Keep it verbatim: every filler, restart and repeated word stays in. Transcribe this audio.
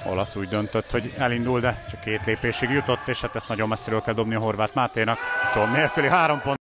Olasz úgy döntött, hogy elindul, de csak két lépésig jutott, és hát ezt nagyon messziről kell dobni a Horváth Máténak. Csom nélküli három pont.